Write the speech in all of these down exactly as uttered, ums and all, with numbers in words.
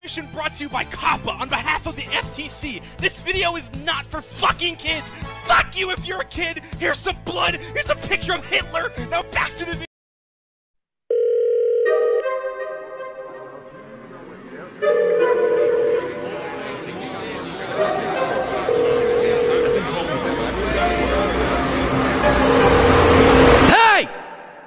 Mission brought to you by K A I on behalf of the F T C. This video is not for fucking kids. Fuck you if you're a kid. Here's some blood. Here's a picture of Hitler. Now back to the video. Hey!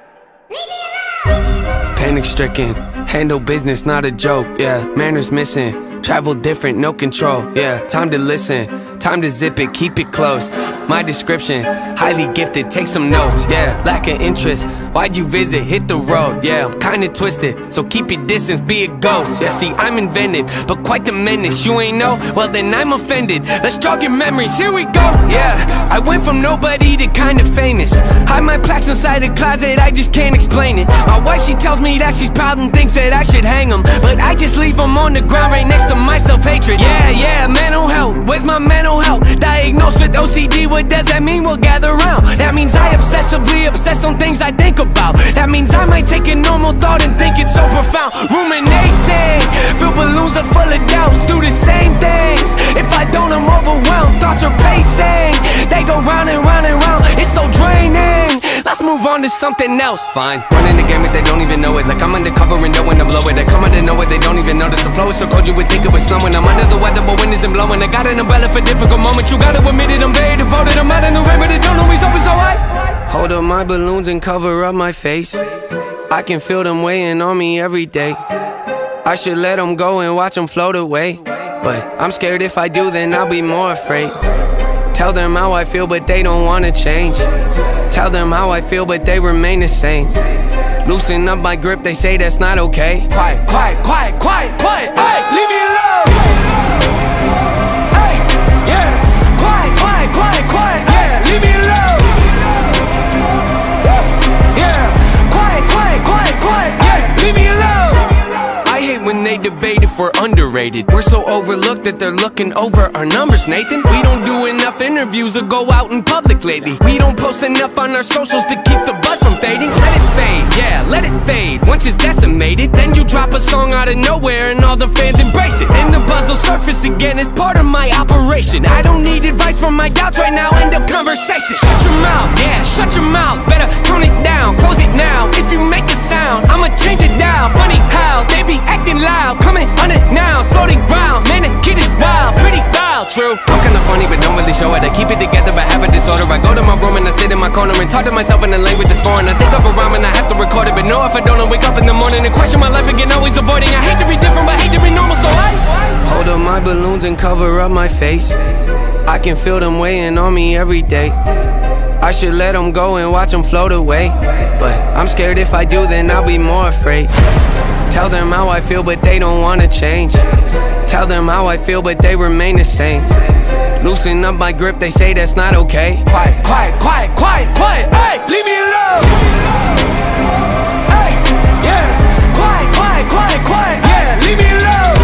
Panic stricken, handle business, not a joke, yeah. Manners missing, travel different, no control, yeah. Time to listen, time to zip it, keep it close. My description, highly gifted, take some notes, yeah. Lack of interest, why'd you visit, hit the road, yeah. I'm kinda twisted, so keep your distance, be a ghost, yeah. See, I'm inventive, but quite the menace. You ain't know? Well then I'm offended. Let's jog your memories, here we go, yeah. I went from nobody to kinda famous. Hide my plaques inside a closet, I just can't explain it. My wife, she tells me that she's proud and thinks that I should hang them, but I just leave them on the ground right next to my self-hatred. Yeah, yeah, mental health, where's my mental health? Diagnosed with O C D, what does that mean? We'll gather round. That means I obsessively obsess on things I think about. That means I might take a normal thought and think it's so profound. Ruminating, fill balloons are full of doubts. Do the same things, if I don't I'm overwhelmed. Thoughts are pacing, they go round and round and round. It's so draining, let's move on to something else. Fine, running the game if they don't even know it. Like I'm undercover and knowing to blow it. I come out of nowhere, they don't even notice. The flow is so cold you would think it was snowing. I'm under the weather but wind isn't blowing. I got an umbrella for difficult moments. You gotta admit it, I'm very devoted. I'm out in the rain but it don't always always so high. Hold up my balloons and cover up my face. I can feel them weighing on me every day. I should let them go and watch them float away, but I'm scared if I do then I'll be more afraid. Tell them how I feel but they don't wanna change. Tell them how I feel but they remain the same. Loosen up my grip, they say that's not okay. Quiet, quiet, quiet, quiet, quiet. Hey, leave me alone. Hey, yeah. Quiet, quiet, quiet, quiet. Yeah, leave me alone. Yeah. Quiet, quiet, quiet, quiet. Yeah, leave me alone. I hate when they debate if we're underrated. We're so overlooked that they're looking over our numbers, Nathan. We don't do enough interviews or go out in public lately. We don't post enough on our socials to keep the buzz from fading. Let it fade, yeah, let it fade. Once it's decimated, then you drop a song out of nowhere and all the fans embrace it. And the buzz will surface again as part of my operation. I don't need advice from my doubts right now, end of conversation. Shut your mouth, yeah, shut your mouth. Better tone it down, close it now. If you make a sound, I'ma change it down. Funny how they be acting loud, coming on it now, floating round. Man, the kid is wild, pretty wild, true. I'm kinda funny but don't really show it. I keep it together but have a disorder. I go to my room and I sit in my corner and talk to myself in a language that's foreign. I think of a rhyme and I have to record it, but no, if I don't, I wake up in the morning and question my life again, always avoiding. I hate to be different but hate to be normal, so I hold up my balloons and cover up my face. I can feel them weighing on me every day. I should let them go and watch them float away, but I'm scared if I do then I'll be more afraid. Tell them how I feel but they don't wanna change. Tell them how I feel but they remain the same. Loosen up my grip, they say that's not okay. Quiet, quiet, quiet, quiet, quiet. Hey, leave me alone. Hey, yeah. Quiet, quiet, quiet, quiet. Yeah, leave me alone.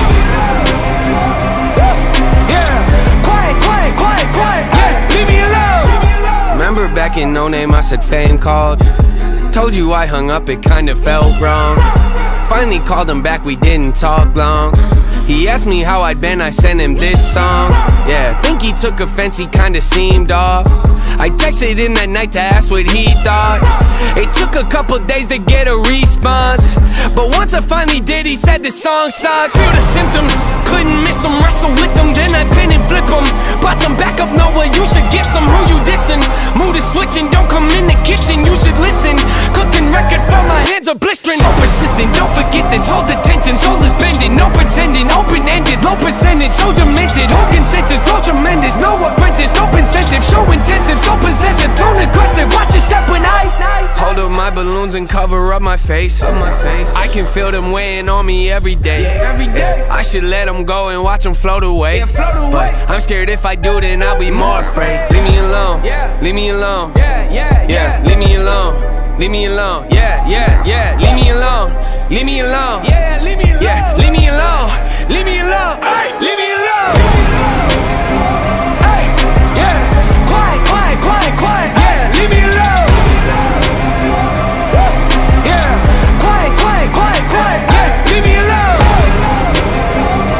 Yeah. Quiet, quiet, quiet, quiet. Yeah, leave me alone. Remember back in No Name I said fame called. Told you I hung up, it kinda felt wrong. Finally called him back, we didn't talk long. He asked me how I'd been, I sent him this song. Yeah, think he took offense, he kinda seemed off. I texted him that night to ask what he thought. It took a couple days to get a response, but once I finally did, he said the song sucks. Feel the symptoms, couldn't miss him, wrestle with them, then I pin and flip him. Brought some backup, Noah, you should get some. Who you dissing? Mood is switching, don't come in the kitchen, you should listen. Cooking record for my hands are blistering. So persistent, don't forget this, hold attention. Soul is bending, no pretending, open-ended, low percentage, so demented. Whole consensus, flow tremendous, no apprentice, no incentive, show intensive, so possessive, tone aggressive. Watch your step when I hold up my balloons and cover up my face. Up my face. I can feel them weighing on me every day. Yeah, every day. I should let them go and watch them float away. Yeah, float away. But I'm scared if I do, then I'll be more afraid. Leave me alone. Yeah. Leave me alone. Yeah, yeah, yeah. Yeah. Leave me alone. Leave me alone. Yeah, yeah, yeah. Leave me alone. Leave me alone. Yeah, leave me alone. Yeah, leave me alone. Leave me alone. Hey, leave me alone. Hey, yeah. Quiet, quiet, quiet, quiet. Yeah, leave me alone. Yeah. Quiet, quiet, quiet, quiet. Yeah, leave me alone.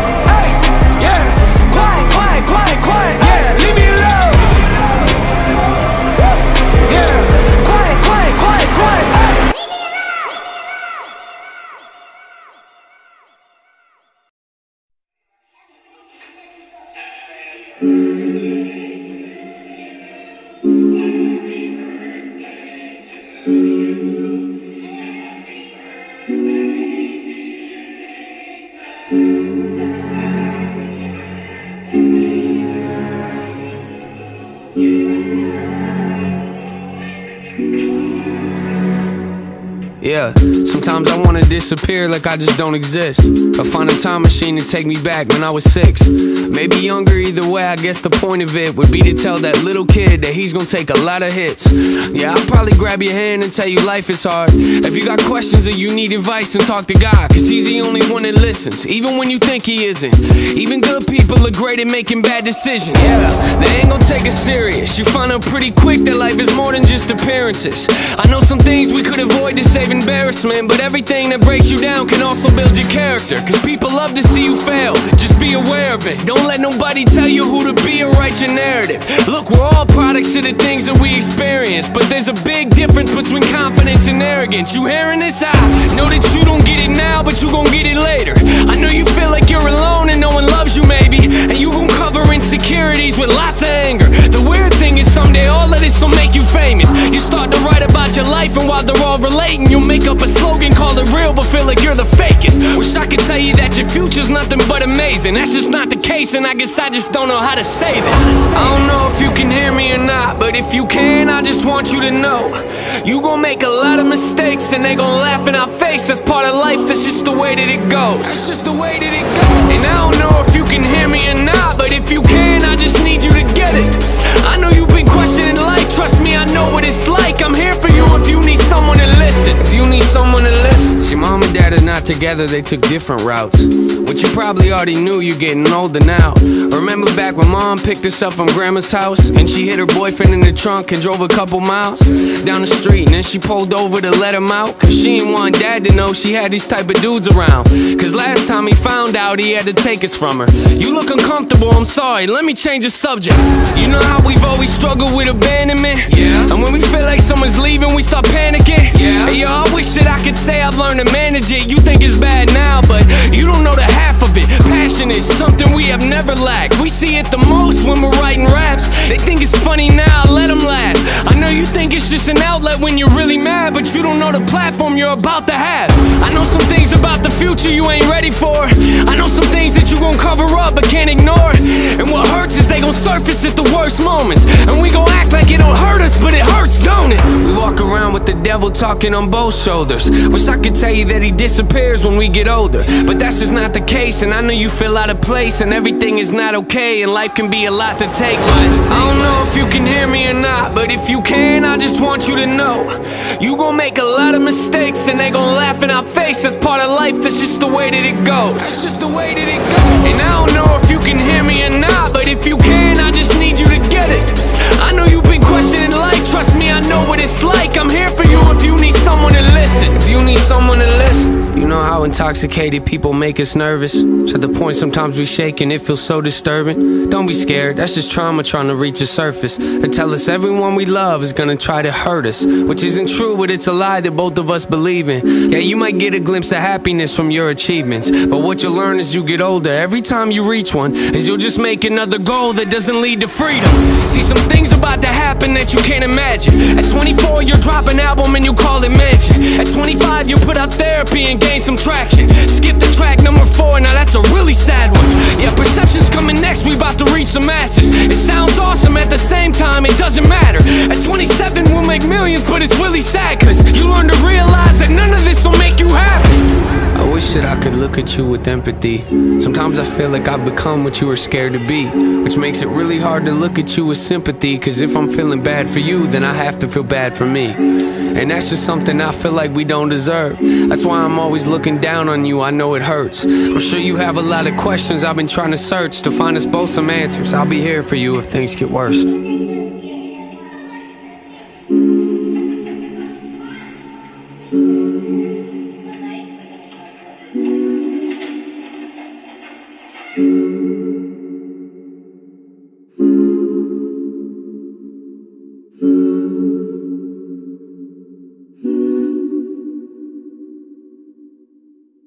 Yeah, sometimes I wanna disappear like I just don't exist. Or find a time machine to take me back when I was six. Maybe younger, either way, I guess the point of it would be to tell that little kid that he's gonna take a lot of hits. Yeah, I'll probably grab your hand and tell you life is hard. If you got questions or you need advice, then talk to God, cause he's the only one that listens, even when you think he isn't. Even good people are great at making bad decisions. Yeah, they ain't gonna take us serious. You find out pretty quick that life is more than just appearances. I know some things we could avoid to save embarrassment, but everything that breaks you down can also build your character. Cause people love to see you fail, just be aware of it. Don't let nobody tell you who to be or write your narrative. Look, we're all products of the things that we experience, but there's a big difference between confidence and arrogance. You hearing this? I know that you don't get it now, but you gon' get it later. I know you feel like you're alone and no one loves you maybe, and you gon' cover insecurities with lots of anger. The weird thing is someday all of this will make you famous. You start to write about your life, and while they're all relating, you'll make up a slogan, call it real, but feel like you're the fakest. Wish I could tell you that your future's nothing but amazing. That's just not the case, and I guess I just don't know how to say this. I don't know if you can hear me or not, but if you can, I just want you to know you gon' make a lot of mistakes, and they gon' laugh in our face. That's part of life, that's just the way that it goes. That's just the way that it goes. And I don't know if you can hear me or not, but if you can, I just need you to get it. I know you've been questioning life, trust me, I know what it's like. I'm here for you if you need someone to listen. Do you need someone to listen? See, mom and dad are not together, they took different routes, which you probably already knew, you're getting older now. Remember back when mom picked us up from grandma's house, and she hid her boyfriend in the trunk and drove a couple miles down the street, and then she pulled over to let him out, cause she didn't want dad to know she had these type of dudes around. Cause last time he found out, he had to take us from her. You look uncomfortable, I'm sorry, let me change the subject. You know how we've always struggled with abandonment? Yeah. And when we feel like someone's leaving, we start panicking. Yeah. Hey, yo, I wish that I could say I've learned to manage it. You think it's bad now, but you don't know the half of it. Passion is something we have never lacked. We see it the most when we're writing raps. They think it's funny now, let them laugh. I know you think it's just an outlet when you're really mad, but you don't know the platform you're about to have. I know some things about the future you ain't ready for. I know some things that you gon' cover up but can't ignore. And what hurts is they gon' surface at the worst moments, and we gon' act like it don't hurt us, but it hurts, don't it? We walk around with the devil talking on both shoulders. Wish I could tell you that he disappears when we get older, but that's just not the case. And I know you feel out of place, and everything is not okay, and life can be a lot to take. But I don't know if you can hear me or not, but if you can, I just want you to know you gon' make a lot of mistakes, and they gon' laugh in our face. That's part of life, that's just the way that it goes. That's just the way that it goes. And I don't know if you can hear me or not, but if you can, I just need you to get it. I know you've been questioning life, trust me, I know what it's like. I'm here for you if you need someone to listen. Do you need someone to listen? You know how intoxicated people make us nervous, to the point sometimes we shake and it feels so disturbing. Don't be scared, that's just trauma trying to reach the surface and tell us everyone we love is gonna try to hurt us, which isn't true, but it's a lie that both of us believe in. Yeah, you might get a glimpse of happiness from your achievements, but what you'll learn as you get older, every time you reach one, is you'll just make another goal that doesn't lead to freedom. See, some things about to happen that you can't imagine. At twenty-four, you'll drop an album and you call it mansion. At twenty-five, you'll put out therapy and gain some traction. Skip the track number four, now that's a really sad one. Yeah, perception's coming next, we about to reach the masses. It sounds awesome, at the same time it doesn't matter. At twenty-seven, we'll make millions, but it's really sad, cause you learn to realize that none of this will make you happy. I wish that I could look at you with empathy. Sometimes I feel like I've become what you were scared to be, which makes it really hard to look at you with sympathy. Cause if I'm feeling bad for you, then I have to feel bad for me, and that's just something I feel like we don't deserve. That's why I'm always looking down on you, I know it hurts. I'm sure you have a lot of questions, I've been trying to search to find us both some answers. I'll be here for you if things get worse.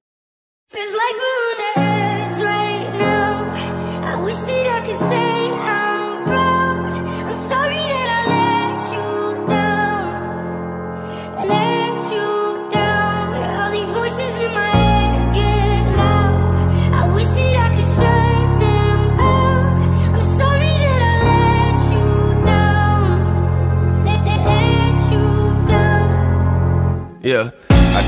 Feels like we're on the edge right now. I wish that I could say I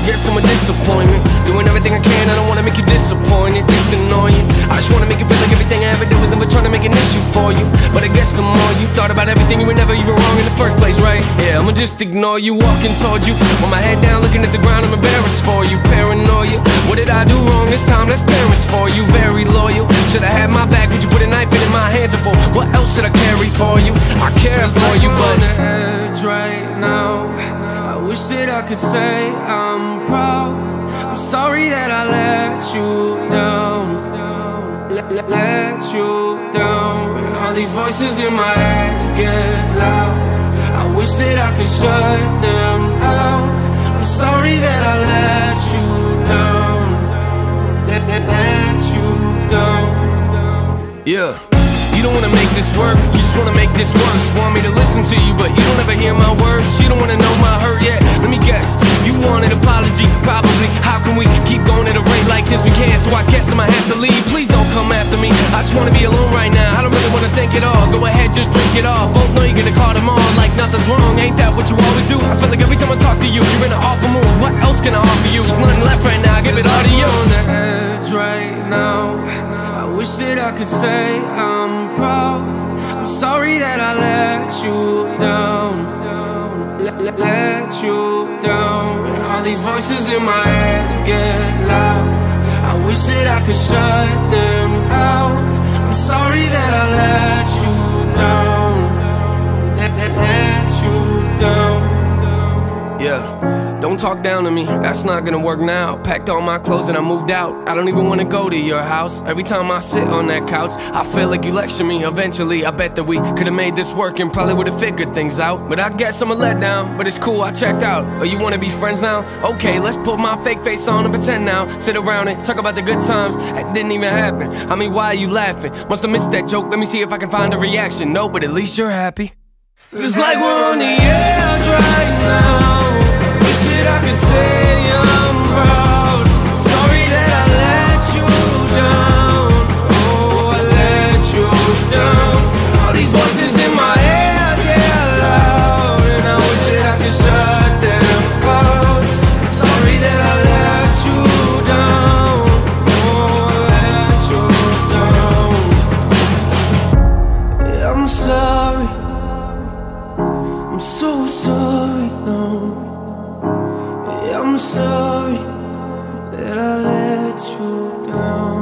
guess I'm a disappointment. Doing everything I can, I don't wanna make you disappointed. It's annoying, I just wanna make it feel like everything I ever did was never trying to make an issue for you. But I guess the more you thought about everything, you were never even wrong in the first place, right? Yeah, I'ma just ignore you, walking towards you with my head down, looking at the ground, I'm embarrassed for you. Paranoia, what did I do wrong this time? That's parents for you. Very loyal, should've had my back, but you put a knife in my hands before. What else should I carry for you? I care for you, but on the edge right now, I wish that I could say I'm proud. I'm sorry that I let you down, let, let, let you down. When all these voices in my head get loud, I wish that I could shut them out. I'm sorry that I let you down, let, let, let you down. Yeah, you don't wanna make this work, you just wanna make this worse. Want me to listen to you, but you don't ever hear my words. You don't wanna know my hurt yet, let me guess. You want an apology, probably. How can we keep going at a rate like this? We can't, so I guess I'ma have to leave. Please don't come after me, I just wanna be alone right now. I don't really wanna think it all, go ahead, just drink it all. Both know you're gonna call them on like nothing's wrong. Ain't that what you always do? I feel like every time I talk to you, you're in an awful mood. What else can I offer you? There's nothing left right now, I give it all to you. On the edge right now, I wish that I could say I'm proud. I'm sorry that I let you down, let, let, let you down. When all these voices in my head get loud, I wish that I could shut them out. I'm sorry that I let you down, let, let, let you down. Yeah, don't talk down to me, that's not gonna work now. Packed all my clothes and I moved out. I don't even wanna go to your house. Every time I sit on that couch, I feel like you lecture me. Eventually, I bet that we could've made this work and probably would've figured things out. But I guess I'm a letdown, but it's cool, I checked out. Oh, you wanna be friends now? Okay, let's put my fake face on and pretend now. Sit around and talk about the good times that didn't even happen. I mean, why are you laughing? Must've missed that joke, let me see if I can find a reaction. No, but at least you're happy. Feels like we're on the edge right now. Wish that I could say I'm proud. Sorry that I let you down. Oh, I let you down. All these voices in my head get loud, and I wish that I could shut them out. Sorry that I let you down. Oh, I let you down. Yeah, I'm sorry, I'm so sorry now. I'm sorry that I let you down.